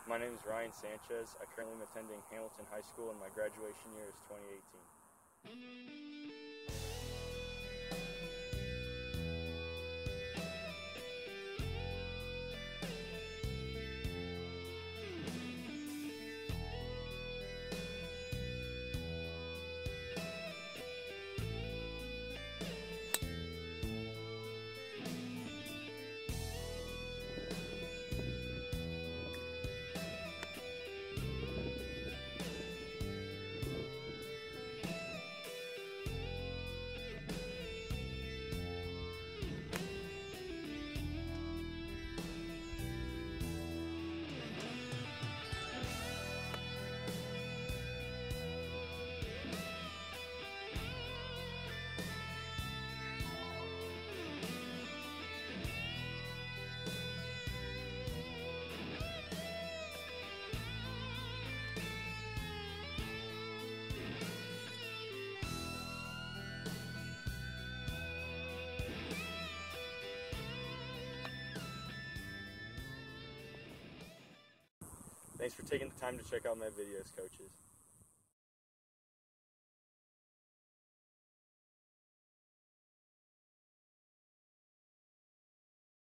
My name is Ryan Sanchez. I currently am attending Hamilton High School and my graduation year is 2018. Thanks for taking the time to check out my videos, coaches.